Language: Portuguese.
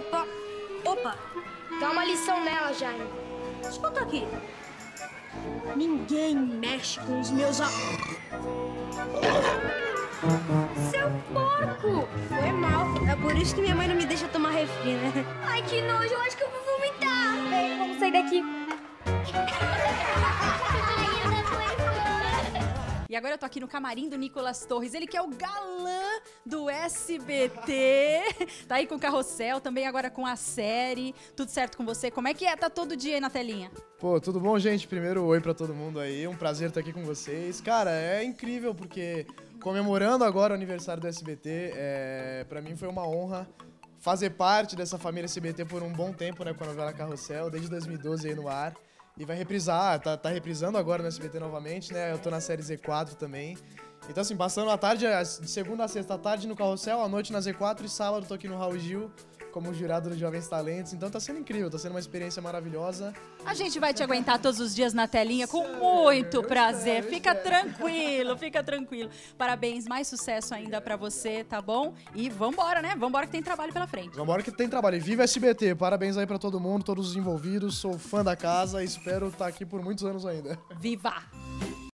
Opa! Opa! Dá uma lição nela, Jaime. Escuta aqui. Ninguém mexe com os meus... Seu porco! Foi mal. É por isso que minha mãe não me deixa tomar refri, né? Ai, que nojo, eu acho que eu vou vomitar. Vem, vamos sair daqui. E agora eu tô aqui no camarim do Nicolas Torres, ele que é o galã do SBT. Tá aí com o Carrossel, também agora com a série. Tudo certo com você? Como é que é? Tá todo dia aí na telinha? Pô, tudo bom, gente? Primeiro, oi pra todo mundo aí. Um prazer estar aqui com vocês. Cara, é incrível porque comemorando agora o aniversário do SBT, pra mim foi uma honra fazer parte dessa família SBT por um bom tempo, né, com a novela Carrossel, desde 2012 aí no ar. E vai reprisar, tá reprisando agora no SBT novamente, né? Eu tô na série Z4 também. Então, assim, passando a tarde, de segunda a sexta à tarde no Carrossel, à noite na Z4 e sábado tô aqui no Raul Gil como jurado dos Jovens Talentos. Então tá sendo incrível, tá sendo uma experiência maravilhosa. A gente vai te aguentar todos os dias na telinha com muito prazer. Fica tranquilo, fica tranquilo. Parabéns, mais sucesso ainda pra você, tá bom? E vambora, né? Vambora que tem trabalho pela frente. Vambora que tem trabalho. E viva SBT! Parabéns aí pra todo mundo, todos os envolvidos. Sou fã da casa e espero estar aqui por muitos anos ainda. Viva!